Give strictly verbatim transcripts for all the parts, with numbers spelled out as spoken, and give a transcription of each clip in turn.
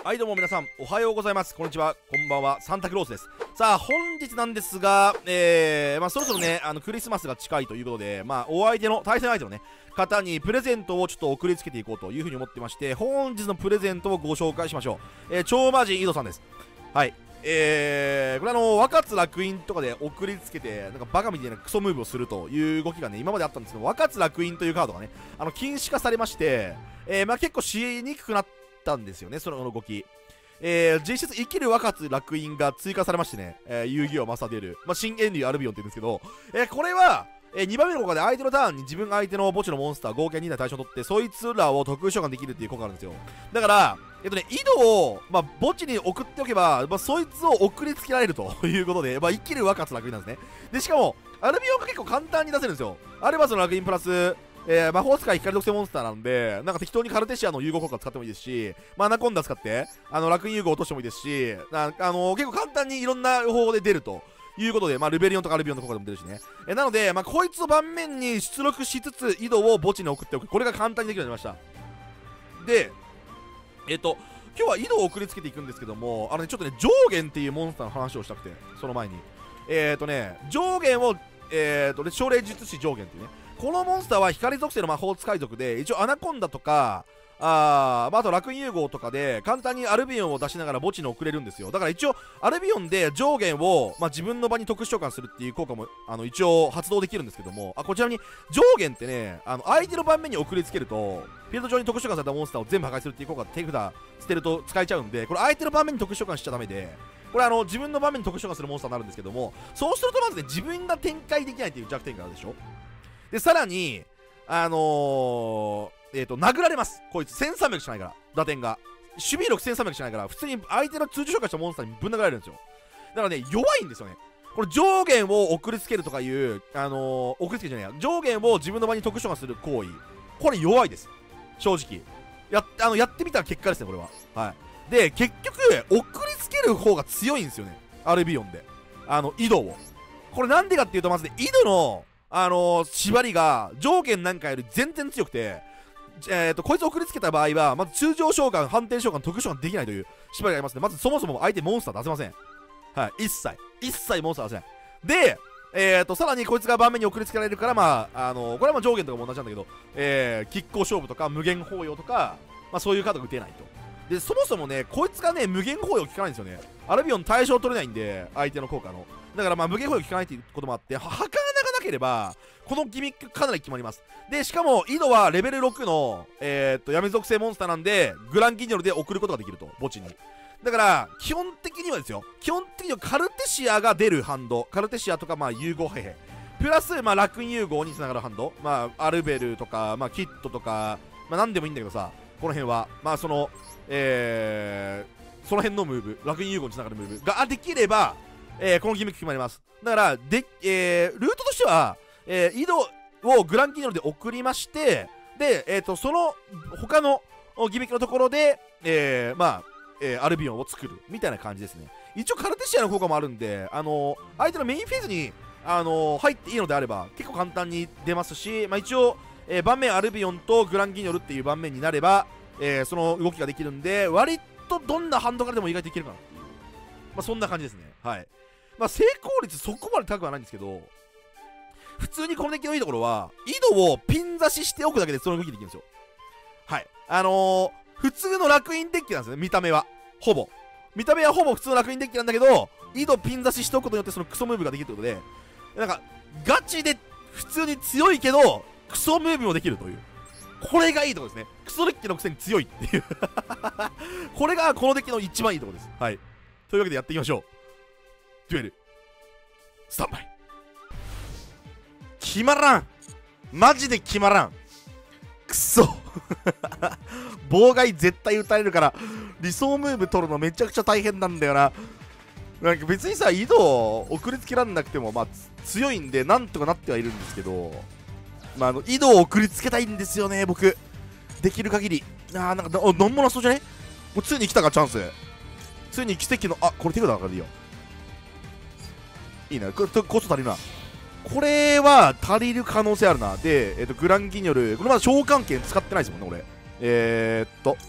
はいどうも皆さんおはようございます。こんにちは、こんばんは、サンタクロースです。さあ本日なんですが、えー、まあそろそろねあのクリスマスが近いということで、まあお相手の対戦相手のね方にプレゼントをちょっと送りつけていこうというふうに思ってまして、本日のプレゼントをご紹介しましょう。えー、超魔人井戸さんです。はい、えー、これあの若津楽園とかで送りつけてなんかバカみたいなクソムーブをするという動きがね今まであったんですけど、若津楽園というカードがねあの禁止化されまして、えー、まあ結構しにくくなったんですよね、その動き。えー、実質生きる若津楽園が追加されましてね、えー、遊戯王マサデル、まあ、新エンリューアルビオンって言うんですけど、えー、これは、えー、にばんめの効果で相手のターンに自分が相手の墓地のモンスター合計に体対象に取ってそいつらを特殊召喚できるっていう効果があるんですよ。だからえっとね井戸を、まあ、墓地に送っておけば、まあ、そいつを送りつけられるということで、まあ、生きる若津楽園なんですね。でしかもアルビオンが結構簡単に出せるんですよ。アルバスの楽園プラスえー、魔法使い光属性モンスターなんで、なんか適当にカルテシアの融合効果を使ってもいいですし、まあ、アナコンダ使ってあの楽園融合を落としてもいいですし、なあのー、結構簡単にいろんな方法で出るということで、まあ、ルベリオンとかアルビオンの効果でも出るしね。えー、なので、まあ、こいつを盤面に出力しつつ井戸を墓地に送っておく、これが簡単にできるようになりました。で、えっ、ー、と今日は井戸を送りつけていくんですけども、あのね、ちょっとね上限っていうモンスターの話をしたくて、その前にえっ、ー、とね上限をえっ、ー、と奨励術師上限っていうね、このモンスターは光属性の魔法使い族で、一応アナコンダとかあー、まあ、あと楽園融合とかで簡単にアルビオンを出しながら墓地に送れるんですよ。だから一応アルビオンで上限を、まあ、自分の場に特殊召喚するっていう効果もあの一応発動できるんですけども、あこちらに上限ってねあの相手の盤面に送りつけるとフィールド上に特殊召喚されたモンスターを全部破壊するっていう効果で手札捨てると使えちゃうんで、これ相手の盤面に特殊召喚しちゃダメで、これあの自分の場面に特殊召喚するモンスターになるんですけども、そうするとまずね自分が展開できないっていう弱点があるでしょ。でさらにあのー、えっ、ー、と殴られます。こいつせんさんびゃくしかないから、打点が守備力せんさんびゃくしかないから、普通に相手の通常召喚したモンスターにぶん殴られるんですよ。だからね弱いんですよね。これ上限を送りつけるとかいうあのー、送りつけじゃないや上限を自分の場に特殊召喚する行為、これ弱いです正直。やあのやってみたら結果ですねこれは。はいで結局送りつける方が強いんですよね、アルビオンであの井戸を。これなんでかっていうと、まずね井戸のあのー、縛りが上限なんかより全然強くて、えー、とこいつを送りつけた場合はまず通常召喚、反転召喚、特殊召喚できないという縛りがありますね。まずそもそも相手モンスター出せません。はい一切一切モンスター出せないで、えー、とさらにこいつが盤面に送りつけられるから、まあ、あのー、これはまあ上限とかも同じなんだけど、えー、拮抗勝負とか無限包容とか、まあ、そういうカードが打てないと。でそもそもねこいつがね無限包容効かないんですよね。アルビオン対象取れないんで相手の効果の、だからまあ無限包容効かないっていうこともあって、はかながなければこのギミックかなり決まります。でしかも井戸はレベルろくの、えー、っと闇属性モンスターなんでグランギニョルで送ることができると墓地に。だから基本的にはですよ、基本的にはカルテシアが出るハンド、カルテシアとかまあ融合ヘヘプラスまあ楽園融合につながるハンド、まあアルベルとかまあキットとかまあ何でもいいんだけどさ、この辺はまあそのえー、その辺のムーブ、楽園融合につながるムーブができれば、えー、このギミック決まります。だからで、えー、ルートとしては、えー、井戸をグランギニョルで送りまして、で、えー、とその他のギミックのところで、えー、まあ、えー、アルビオンを作るみたいな感じですね。一応カルテシアの効果もあるんで、あのー、相手のメインフェーズに、あのー、入っていいのであれば結構簡単に出ますし、まあ、一応、えー、盤面アルビオンとグランギニョルっていう盤面になれば、えー、その動きができるんで、割とどんなハンドからでも意外といけるかなっていう、まあ、そんな感じですね。はいまあ、成功率そこまで高くはないんですけど、普通にこのデッキのいいところは井戸をピン刺ししておくだけでその動きできるんですよ。はいあのー、普通の楽園デッキなんですよね。見た目はほぼ見た目はほぼ普通の楽園デッキなんだけど、井戸ピン刺ししておくことによってそのクソムーブができるということで、なんかガチで普通に強いけどクソムーブもできるという、これがいいところですね。クソデッキのくせに強いっていうこれがこのデッキの一番いいところです。はいというわけでやっていきましょう。デュエルスタンバイ。決まらん、マジで決まらん、くそ妨害絶対打たれるから理想ムーブ取るのめちゃくちゃ大変なんだよな。なんか別にさ井戸を送りつけらんなくてもまあ強いんでなんとかなってはいるんですけど、まあ、あの井戸を送りつけたいんですよね僕、できる限り。あーなんかな、なんもなそうじゃね。もうついに来たかチャンス、ついに奇跡の、あこれ手札だからいいよ、いいね、これコスト足りるな、これは足りる可能性あるな。で、えー、とグランギニョル、これまだ召喚権使ってないですもんね俺。えー、っと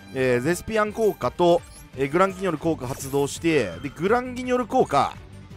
えー、ゼスピアン効果と、えー、グランギニョル効果発動して、でグランギニョル効果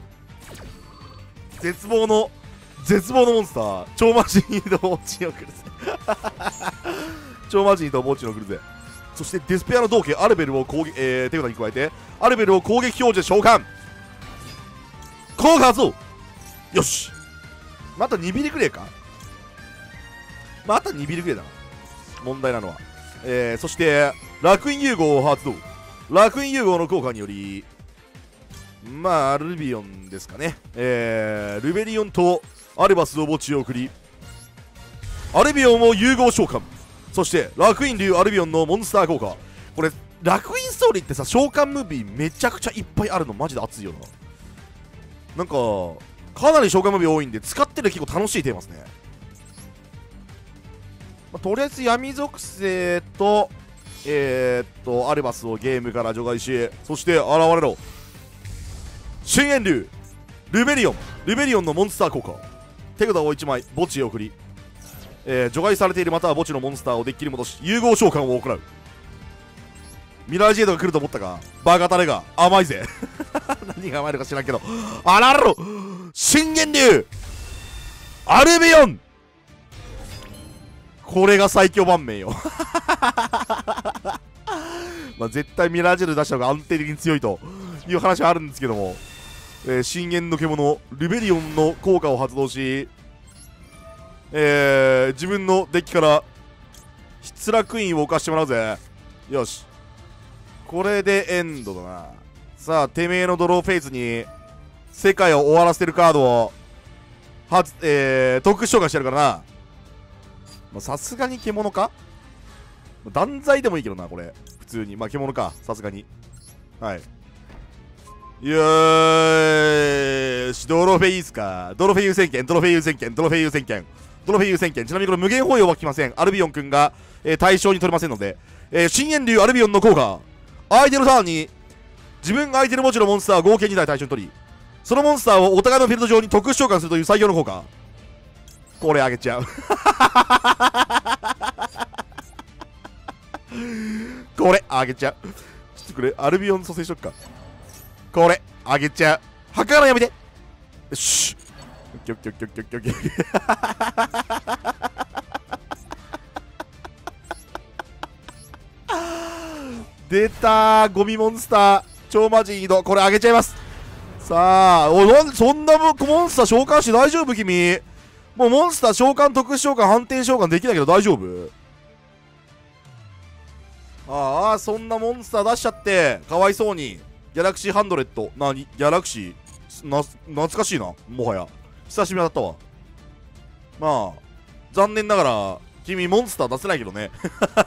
絶望の絶望のモンスター超魔人移動墓地を来るぜ超魔人移動墓地を来るぜ。そしてデスペアの道家アルベルを攻撃、えー、手札に加えてアルベルを攻撃表示で召喚効果発動。よし、またにビリくれえか、またにビリくれえだな問題なのは。えー、そして楽園融合を発動。楽園融合の効果によりまあルビオンですかね、えー、ルベリオンとアルバスを墓地を送りアルビオンを融合召喚。そして楽園竜アルビオンのモンスター効果。これ楽園ストーリーってさ召喚ムービーめちゃくちゃいっぱいあるのマジで熱いよな。なんかかなり召喚ムービー多いんで使ってる結構楽しいテーマですね。まあ、とりあえず闇属性とえー、っとアルバスをゲームから除外し、そして現れろ深淵竜ルベリオン。ルベリオンのモンスター効果。手札をいちまい墓地へ送り、えー、除外されているまたは墓地のモンスターをデッキに戻し融合召喚を行う。ミラージェイドが来ると思ったがバカタレが甘いぜ何が甘いのか知らんけど、あららろ深淵竜アルビオン、これが最強盤面よまあ絶対ミラージェル出した方が安定的に強いという話はあるんですけども、えー、深淵の獣ルベリオンの効果を発動し、えー、自分のデッキから失楽院を置かしてもらうぜ。よし、これでエンドだな。さあてめえのドローフェイズに世界を終わらせるカードをはつ、えー、特殊召喚してやるからな。さすがに獣か断罪でもいいけどなこれ普通に。まあ獣かさすがに。はい、よーしドロフェイスか。ドロフェイユ宣言ドロフェイユ宣言ドロフェイユ宣言ドロフェイユ宣言。ちなみにこれ無限包容は効きません。アルビオン君が、えー、対象に取れませんので、えー、深淵竜アルビオンの効果。相手のターンに自分が相手の墓地のモンスターを合計にだい対象に取り、そのモンスターをお互いのフィールド上に特殊召喚するという最強の効果。これあげちゃうこれあげちゃう。ちょっとこれアルビオン蘇生しとくか。これあげちゃう。はからやめて。よしオッケーオッケーオッケーオッケーオッケーオッケー出たーゴミモンスター超魔人移動。これあげちゃいます。さあおなんそんなモンスター召喚して大丈夫君。もうモンスター召喚特殊召喚反転召喚できないけど大丈夫。ああそんなモンスター出しちゃってかわいそうに。ギャラクシーハンドレットなにギャラクシーな懐かしいな。もはや久しぶりだったわ。まあ残念ながら君モンスター出せないけどね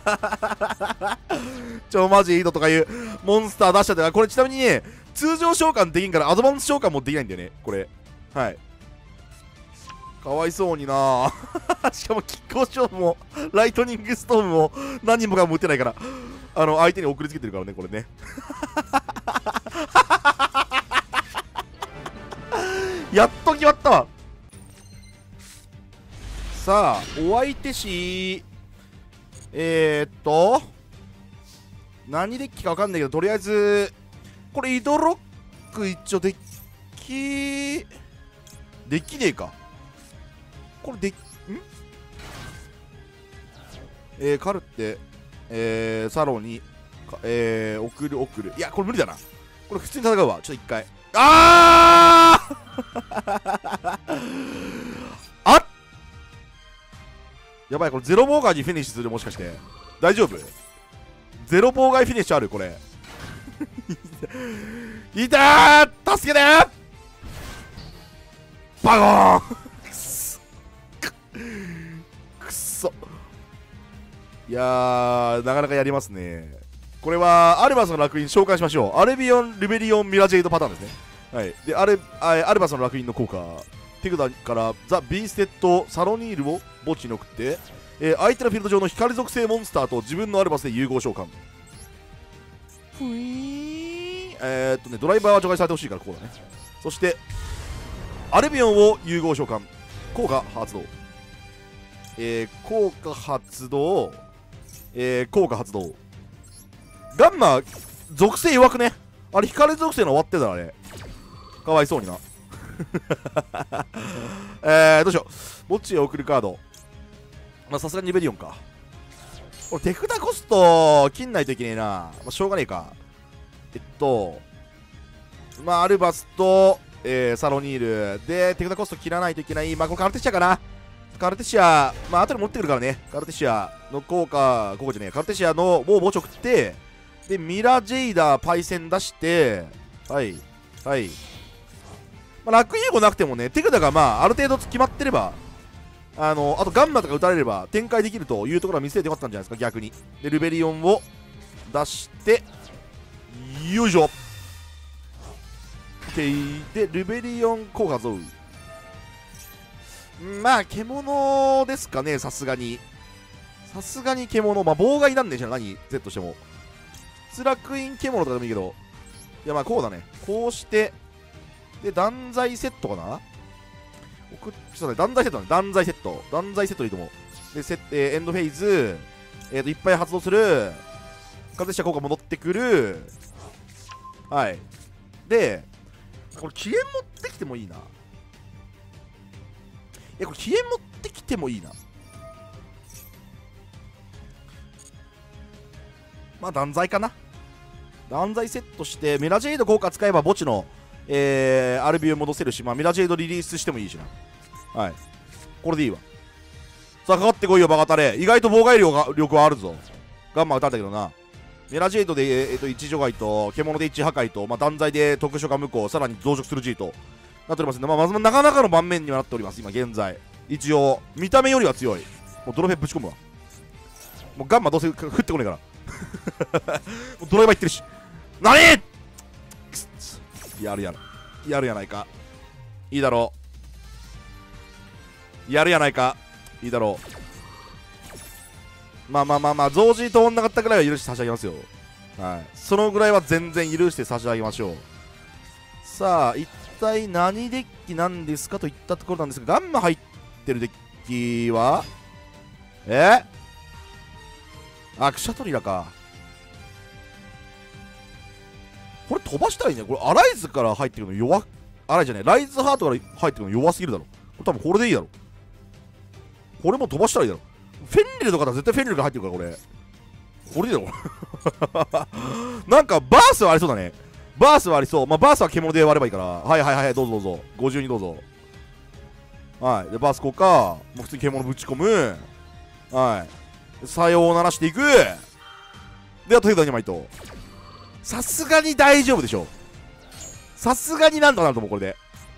超マジいいのとかいうモンスター出しちゃって。これちなみにね通常召喚できんからアドバンス召喚もできないんだよねこれ。はいかわいそうになしかもキッコーショーもライトニングストームも何人もかも打てないからあの相手に送りつけてるからねこれねやっと決まったわ。さあお相手しえー、っと何デッキか分かんないけどとりあえずこれイドロック一応デッキできねえかこれでんえー、カルテえー、サロンにえー、送る送るいやこれ無理だな。これ普通に戦うわ。ちょっと一回あーあっやばいこれゼロ妨害にフィニッシュする。もしかして大丈夫。ゼロ妨害フィニッシュあるこれいたー助けてーバゴーンくっそくっそいやーなかなかやりますね。これはアルバスの楽園召喚しましょう。アルビオンルベリオンミラジェイドパターンですね。はいでアルアルバスの楽園の効果手札からザ・ビーステッド・サロニールを墓地に送って、えー、相手のフィールド上の光属性モンスターと自分のアルバスで融合召喚。ふいーんえー、っとねドライバーは除外されてほしいからこうだね。そしてアルビオンを融合召喚効果発動、えー、効果発動、えー、効果発動ガンマ属性弱くね。あれ光属性の終わってたらあれかわいそうになえーどうしよう。墓地へ送るカード、まあさすがにリベリオンか。これ手札コスト切んないといけねえな。まあしょうがねえか。えっとまあアルバスと、えー、サロニールで手札コスト切らないといけない。まあこれカルテシアかな。カルテシア、まあ後で持ってくるからね。カルテシアの効果、ここじゃねえ、カルテシアのを墓地送って、でミラ・ジェイダーパイセン出して、はいはい、まあ、楽融合なくてもね、手札がまあある程度決まってれば、あのあとガンマとか打たれれば展開できるというところは見据えてよかったんじゃないですか、逆に。でルベリオンを出して、よいしょ OK でルベリオン効果増、まあ獣ですかね、さすがにさすがに獣、まあ妨害なんでしょ、何 Z してもスラクイン獣とかでもいいけど、いやまあこうだね、こうしてで断罪セットかな、送っちょっとね、断罪セットだね、断罪セット断罪セットでいいと思う。でセット、えーエンドフェイズ、えーといっぱい発動する、風車効果戻ってくる、はい。でこれ起源持ってきてもいいな。いやこれ起源持ってきてもいいな。まあ断罪かな。断罪セットしてミラジェイド効果使えば墓地の、えー、アルビを戻せるし、まあ、ミラジェイドリリースしてもいいしな。はい、これでいいわ。さあかかってこいよバカタレ。意外と妨害力が力はあるぞ。ガンマ打たれたけどな。ミラジェイドで、えー、といち除外と獣でいち破壊と、まあ、断罪で特殊化無効、さらに増殖する G となっておりますので、まあ、まずなかなかの盤面にはなっております今現在。一応見た目よりは強い。もうドロフェぶち込むわ。もうガンマどうせ降ってこねえからもうドライバーいってるし、なにやるやるやるやないか、いいだろう、やるやないか、いいだろう。まあまあまあまあ増字通んなかったぐらいは許して差し上げますよ。はい、そのぐらいは全然許して差し上げましょう。さあ一体何デッキなんですかといったところなんですが、ガンマ入ってるデッキはえあ、クシャトリラか。これ飛ばしたらいいね。これアライズから入ってくるの弱、アライズじゃねえ、ライズハートから入ってくるの弱すぎるだろ。これ多分これでいいだろ。これも飛ばしたらいいだろ。フェンリルとかだ絶対フェンリルが入ってるから、これこれでいいだろなんかバースはありそうだね。バースはありそう。まあバースは獣で割ればいいから。はいはいはい、どうぞどうぞ、ごじゅうにどうぞ。はい、でバース効果、もう普通に獣ぶち込む。はい、作用を鳴らしていく。であとヘダーにまいと、さすがに大丈夫でしょ。さすがになんとかなると思うこれで。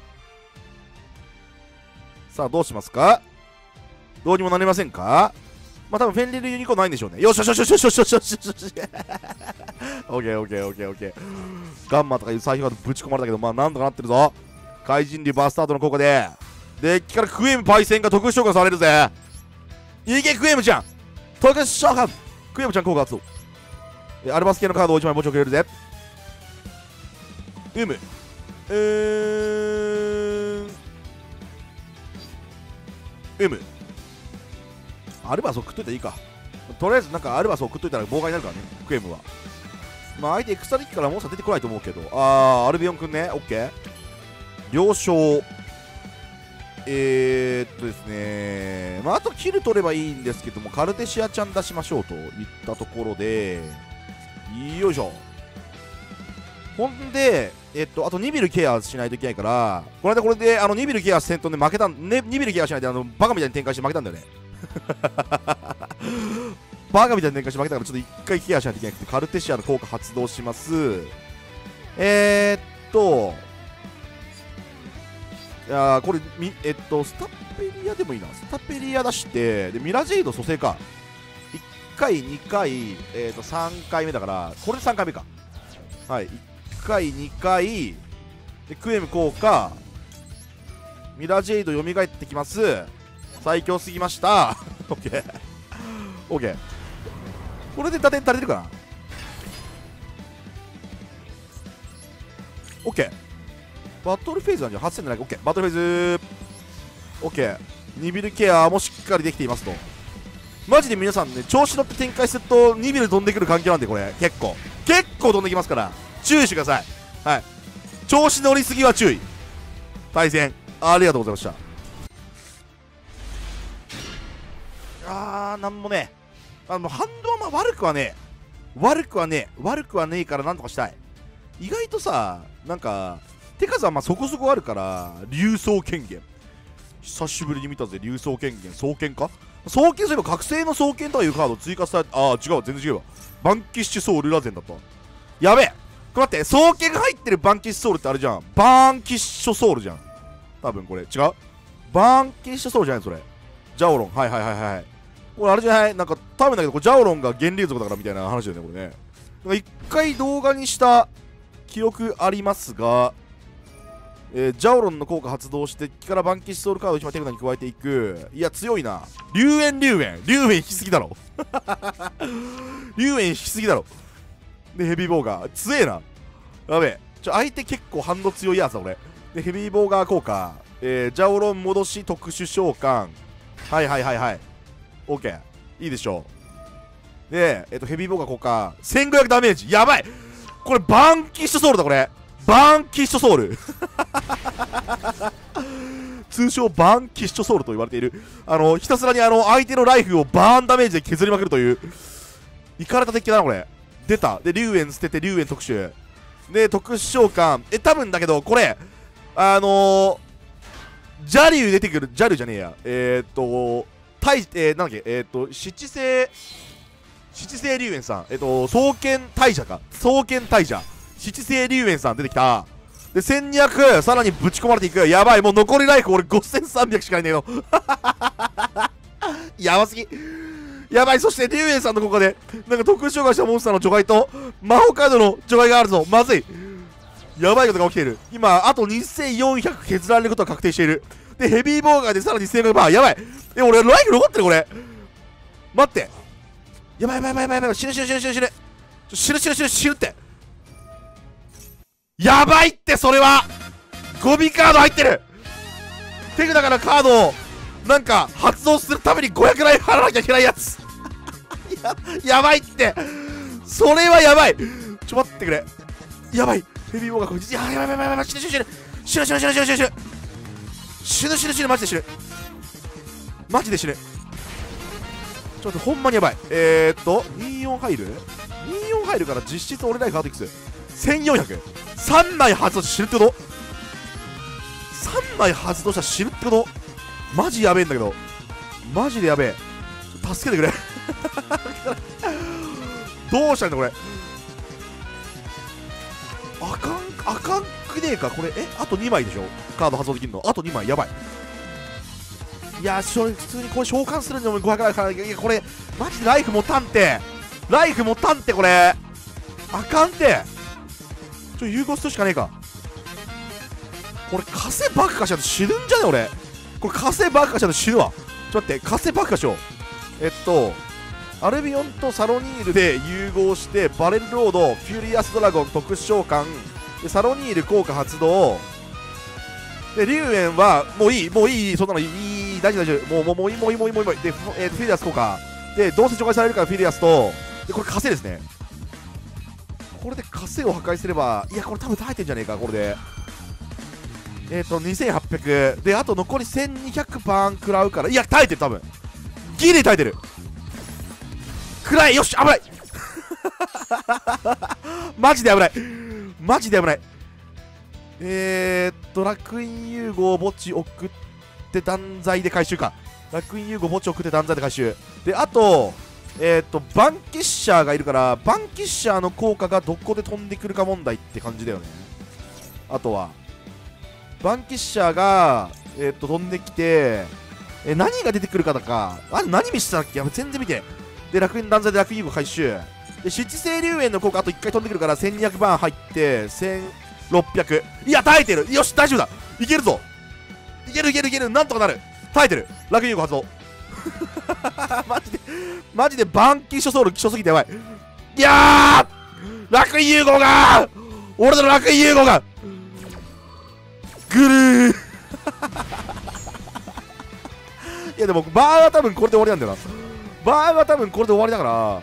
さあどうしますか。どうにもなりませんか。まあ多分フェンリルユニコーンないんでしょうね。よしよしよしよしよしよしよしよしよしオッケーオッケーオッケーオッケー。ガンマとかいう最初はぶち込まれたけど、まあなんとかなってるぞ。怪人流バスタートの効果でデッキからクエムパイセンが特殊召喚されるぜ。いけクエムちゃん、特殊召喚、クエムちゃん効果発動。アルバス系のカードをいちまい墓地をくれるぜ。うむうーんうむアルバスを食っといたらいいか。とりあえずなんかアルバスを食っといたら妨害になるからね、クエムは。まあ相手エクストラデッキからモンスター出てこないと思うけど、あーアルビオンくんね、オッケー了承。えー、っとですね、まああとキル取ればいいんですけども、カルテシアちゃん出しましょうといったところで、よいしょ。ほんで、えっと、あとニビルケアしないといけないから、この間これであのニビルケア戦闘で負けたん、ね、ニビルケアしないであのバカみたいに展開して負けたんだよねバカみたいに展開して負けたから、ちょっと一回ケアしないといけなくて、カルテシアの効果発動します。えー、っといやーこれみえっとスタペリアでもいいな。スタペリア出してでミラジェイド蘇生か。いっかいにかい、えー、っとさんかいめだから、これでさんかいめか。はい、いっかいにかいでクエム効果、ミラジェイド蘇ってきます。最強すぎましたオッケーオッケー、これで打点足りてるかな。オッケー、バトルフェーズなんじゃはっせんじゃないか。オッケー、バトルフェーズオッケー、ニビルケアもしっかりできていますと。 マジで皆さんね、調子乗って展開するとにビル飛んでくる環境なんで、これ結構結構飛んできますから注意してください。はい、調子乗りすぎは注意。対戦ありがとうございました。あーなんもね、あの反動はまあ悪くはねえ悪くはねえ悪くはねえからなんとかしたい。意外とさ、なんか手数はまあそこそこあるから、竜装権限久しぶりに見たぜ。竜装権限、双剣か、双剣すれば覚醒の双剣とかいうカード追加されて、ああ違う、全然違うわ。バンキッシュソウルラゼンだった。やべえ、これ待って、双剣が入ってるバンキッシュソウルってあれじゃん、バーンキッシュソウルじゃん多分。これ違う、バーンキッシュソウルじゃないそれ。ジャオロン、はいはいはいはい、これあれじゃない、なんか多分だけどこれジャオロンが源流族だからみたいな話だよねこれね。なんか一回動画にした記憶ありますが、えー、ジャオロンの効果発動して敵からバンキッシュソウルカードいちまい手札に加えていく。いや強いな。龍炎龍炎龍炎引きすぎだろ龍炎引きすぎだろ。でヘビーボーガー強えな。やべえ、ちょ相手結構反応強いやつだ俺。でヘビーボーガー効果、えー、ジャオロン戻し特殊召喚、はいはいはいはい、 OK いいでしょう。でえっとヘビーボーガー効果せんごひゃくダメージ、やばい、これバンキッシュソウルだこれ。バンキッシュソウル通称バンキッシュソウルと言われている、あのひたすらにあの相手のライフをバーンダメージで削りまくるというイカれた敵だなこれ。出た。で龍炎捨てて龍炎特殊で特殊召喚、え多分だけどこれあのー、ジャリュウ出てくる、ジャリュウじゃねえや、えー、っと大えー、なんだっけ、えー、っと七星七星龍炎さん、えー、っと双剣大蛇か、双剣大蛇七星龍炎さん出てきた。でせんにひゃくさらにぶち込まれていく。やばい、もう残りライフ俺ごせんさんびゃくしかいねえのやばすぎ、やばい。そして龍炎さんのここでなんか特殊召喚したモンスターの除外と魔法カードの除外があるぞ。まずい、やばいことが起きている。今あとにせんよんひゃく削られることが確定している。でヘビーボーガーでさらにせんごひゃくバー、やばい。え俺ライフ残ってるこれ。待って、やばいやばいやばいやばい、死ぬ死ぬ死ぬ死ぬ死ぬ死ぬ死ぬ死ぬ死ぬって、やばいって。それはゴミカード入ってる。手札からカードをなんか発動するためにごひゃくライフ払わなきゃいけないやつや, やばいって、それはやばい。ちょ待ってくれ、やばい。ヘビーボーガーこいつ、やばいやばいやばいやばい、死ぬ死ぬ死ぬ死ぬ死ぬ死ぬ死ぬ死ぬ死ぬ死ぬ死ぬ死ぬマジで死ぬマジで死ぬ。ちょっと待って、ほんまにやばい。えーっとにじゅうよん入る にじゅうよん 入るから実質俺ライフアートいくつ、せんよんひゃく、さんまい発動して死ぬってこと、さんまい発動したら死ぬってこと、マジやべえんだけど、マジでやべえ、助けてくれどうしたんだこれ、あかんあかんくねえかこれ。えあとにまいでしょカード発動できるの、あとにまい、やばい。いやそれ普通にこれ召喚するのもごひゃくライフから、いやこれマジでライフもたんて、ライフもたんて、これあかんて、ちょ融合するしかねえか。これ火星爆破しちゃうと死ぬんじゃね俺、これ火星爆破しちゃうと死ぬわ。ちょっと待って、火星爆破しよう。えっとアルビオンとサロニールで融合してバレルロード、フューリアスドラゴン特殊召喚でサロニール効果発動で龍炎はもういいもういい、そんなのいい、いい大丈夫大丈夫、もうもうもういいもういいもういいもういいで、えー、フィリアス効果でどうせ除外されるからフィリアスとでこれ火星ですね。これで火星を破壊すれば、いやこれ多分耐えてんじゃねえかこれで。えっとにせんはっぴゃくであと残りせんにひゃくバーン食らうから、いや耐えてる、多分ギリ耐えてる。暗い、よし危ないマジで危ないマジで危ない。えーっと楽園融合墓地送って断罪で回収か。楽園融合墓地送って断罪で回収で、あとえーっとバンキッシャーがいるから、バンキッシャーの効果がどこで飛んでくるか問題って感じだよね。あとはバンキッシャーがえーっと飛んできて、え何が出てくるかだか、あれ何見せたっけ、やば全然見て。で楽園断罪で楽園融合回収で七星龍炎の効果あといっかい飛んでくるからせんにひゃくバーン入ってせんろっぴゃく、いや耐えてる、よし大丈夫だ、いけるぞ、いけるいけるいける、なんとかなる、耐えてる、楽園融合発動マジでマジでバンキッシュソウル希少すぎてやばい。いやー楽園融合が俺の楽園融合がぐるーいやでもバーは多分これで終わりなんだよな。 場合は多分これで終わりだから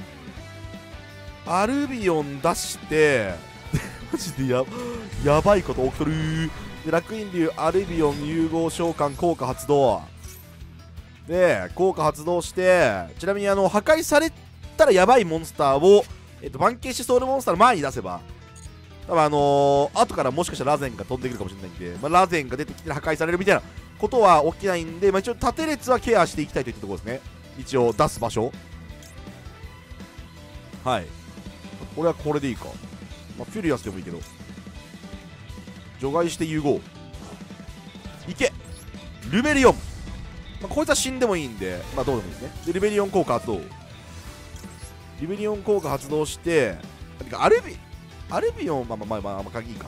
、アルビオン出してマジで や, やばいこと起きとるー。で楽園竜アルビオン融合召喚効果発動で、効果発動して、ちなみにあの破壊されたらやばいモンスターを、えっと、バンケーシソウルモンスターの前に出せば、多分あのー、後からもしかしたらラゼンが飛んでくるかもしれないんで、まあ、ラゼンが出てきて破壊されるみたいなことは起きないんで、まあ、一応縦列はケアしていきたいといったところですね。一応出す場所。はい。これはこれでいいか。まあ、フュリアスでもいいけど。除外して融合。いけルベリオン。まあ、こいつは死んでもいいんで、まあどうでもいいですね。で、ルベリオン効果発動。ルベリオン効果発動して、てかアルビ、アルビオン、まあまあまあまあ、まあ、鍵いいか。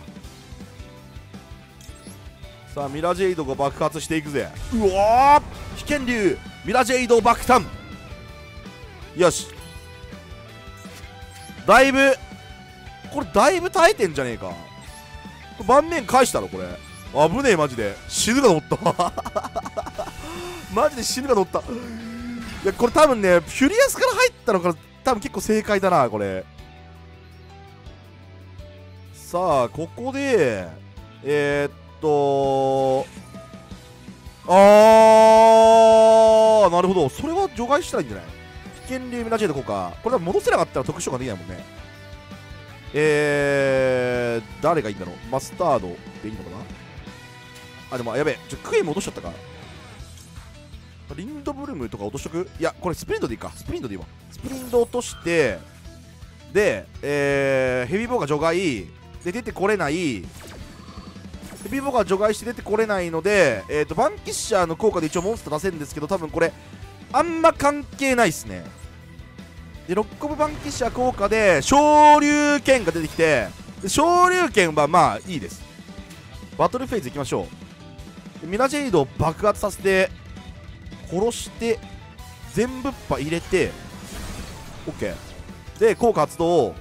さあ、ミラジェイドが爆発していくぜ。うわー危険竜ミラジェイド爆誕。よし。だいぶ、これだいぶ耐えてんじゃねえか。盤面返したろ、これ。危ねえ、マジで。死ぬかと思った。マジで死ぬかと思った。いや、これ多分ね、フュリアスから入ったのから多分結構正解だな、これ。さあ、ここで、えー、っと、あー、なるほど。それは除外したらいいんじゃない？危険竜ミラジェイド効果。これは戻せなかったら特殊召喚できないもんね。えー、誰がいいんだろう。マスタードでいいのかな。あ、でもやべえ、ちょクエム落としちゃったか。リンドブルムとか落としとく。いや、これスプリントでいいか。スプリントでいいわ。スプリント落として、で、えー、ヘビーボーが除外で出てこれない。ヘビーボーが除外して出てこれないので、えーとバンキッシャーの効果で一応モンスター出せるんですけど、多分これあんま関係ないっすね。でロッコブバンキッシャー効果で昇竜拳が出てきて、昇竜拳はまあいいです。バトルフェーズいきましょう。ミラジェイドを爆発させて殺して全部っぱ入れて OK で効果発動。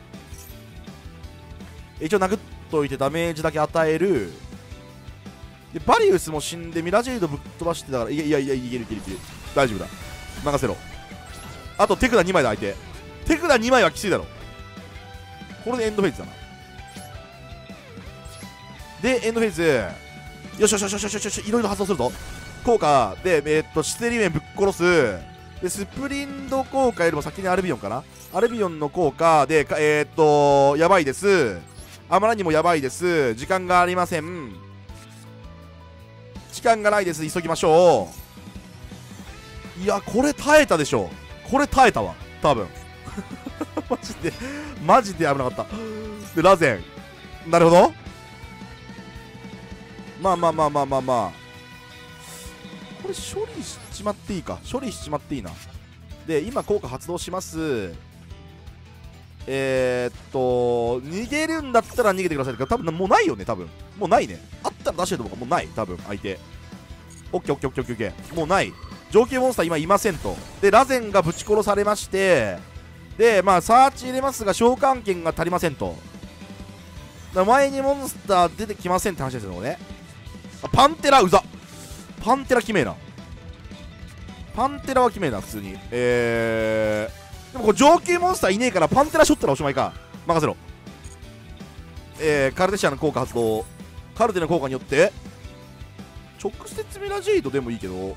一応殴っといてダメージだけ与える。でバリウスも死んでミラジェイドぶっ飛ばしてたから、いやいやいやいけるいけるいける、大丈夫だ、任せろ。あとテクダにまいだ。相手テクダにまいはきついだろ。これでエンドフェイズだな。でエンドフェイズ、よしよしよしよしよしよし、いろいろ発動するぞ。効果でえー、っとシテリメンぶっ殺す。でスプリント効果よりも先にアルビオンかな。アルビオンの効果でえー、っとやばいです。あまりにもやばいです。時間がありません。時間がないです。急ぎましょう。いやこれ耐えたでしょ。これ耐えたわ多分マジでマジで危なかった。でラゼン、なるほど。まあまあまあまあまあまあ、これ処理しちまっていいか。処理しちまっていいな。で今効果発動します。えー、っと逃げるんだったら逃げてくださいけど、多分もうないよね。多分もうないね。あったら出してると思うか。もうない多分相手。オッケーオッケーオッケーオッケーオッケー、もうない。上級モンスター今いませんと。でラゼンがぶち殺されまして、でまあサーチ入れますが召喚権が足りませんと。だ前にモンスター出てきませんって話ですよね。あパンテラうざ。パンテラきめえな。パンテラはきめえな普通に。えー、でもこれ上級モンスターいねえからパンテラショットらおしまいか。任せろ。えー、カルテシアの効果発動。カルテの効果によって直接ミラジェイドでもいいけど、直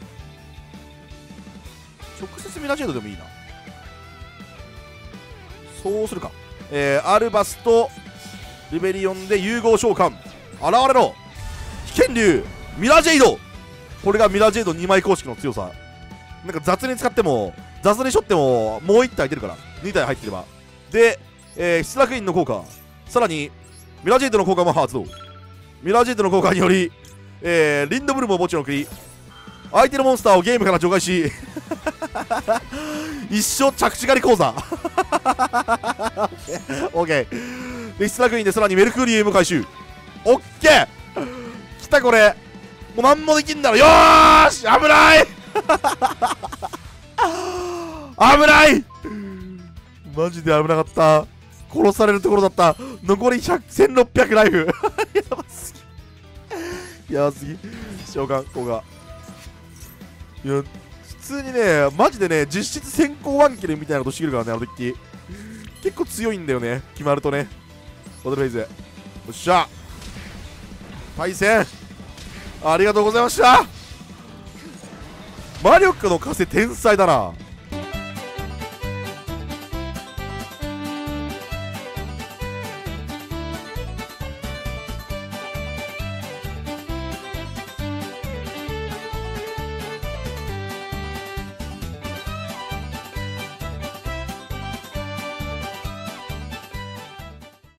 接ミラジェイドでもいいな。そうするか。えー、アルバスとリベリオンで融合召喚。現れろ危険竜ミラジェイド。これがミラジェイドにまい公式の強さ。なんか雑に使っても雑にしょってももういち体出るから、に体入ってれば。で、えー、出落院の効果、さらにミラジェイドの効果も発動。ミラジェイドの効果により、えー、リンドブルムを墓地の送り、相手のモンスターをゲームから除外し一生着地狩り講座オッケーで出落院でさらにメルクーリウム回収。オッケー来た。これもう何もできんだろ。よーし危ない危ないマジで危なかった。殺されるところだった。残りせんろっぴゃくライフやばすぎやばすぎ。召喚効果、いや通にねマジでね実質先行ワンキルみたいなことしてくるからね、あのデッキ結構強いんだよね、決まるとね。ボトルフェイズ、よっしゃ対戦ありがとうございました。魔力の枷天才だな。